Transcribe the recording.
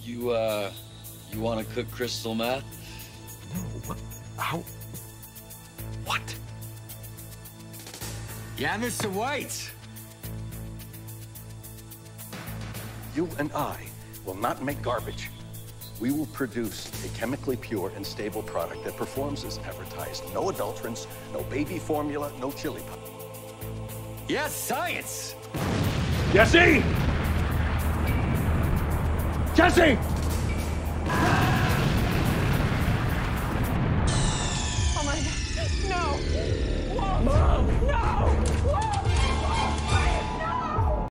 You want to cook crystal meth? No, what? How? What? Yeah, Mr. White. You and I will not make garbage. We will produce a chemically pure and stable product that performs as advertised. No adulterants, no baby formula, no chili powder. Yes, science. Jesse! Jesse! Oh my God, no! Whoa. Mom!